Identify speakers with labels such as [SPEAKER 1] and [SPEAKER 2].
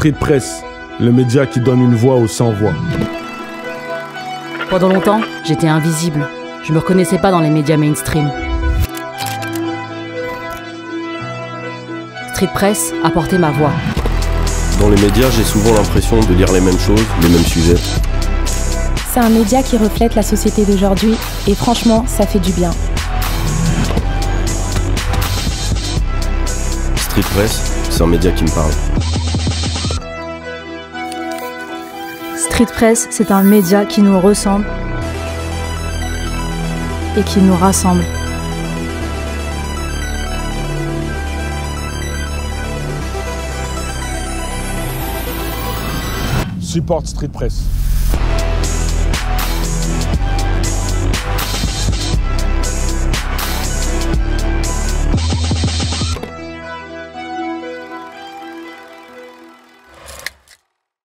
[SPEAKER 1] Street Press, le média qui donne une voix aux sans-voix.
[SPEAKER 2] Pendant longtemps, j'étais invisible. Je me reconnaissais pas dans les médias mainstream. Street Press a porté ma voix.
[SPEAKER 3] Dans les médias, j'ai souvent l'impression de lire les mêmes choses, les mêmes sujets.
[SPEAKER 4] C'est un média qui reflète la société d'aujourd'hui et franchement, ça fait du bien.
[SPEAKER 3] Street Press, c'est un média qui me parle.
[SPEAKER 4] Street Press, c'est un média qui nous ressemble et qui nous rassemble.
[SPEAKER 1] Supporte Street Press.